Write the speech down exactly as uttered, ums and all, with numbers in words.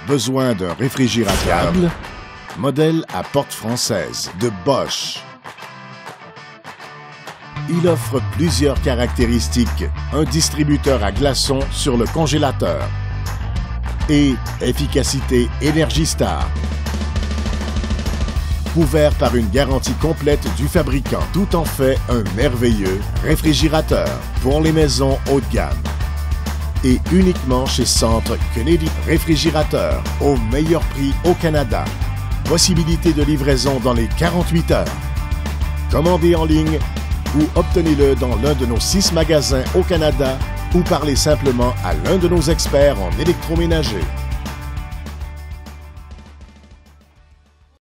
Besoin d'un réfrigérateur? Modèle à porte française de Bosch. Il offre plusieurs caractéristiques. Un distributeur à glaçons sur le congélateur et efficacité Energy Star. Couvert par une garantie complète du fabricant. Tout en fait un merveilleux réfrigérateur pour les maisons haut de gamme. Et uniquement chez Centre Kennedy Réfrigérateur, au meilleur prix au Canada. Possibilité de livraison dans les quarante-huit heures. Commandez en ligne ou obtenez-le dans l'un de nos six magasins au Canada ou parlez simplement à l'un de nos experts en électroménager.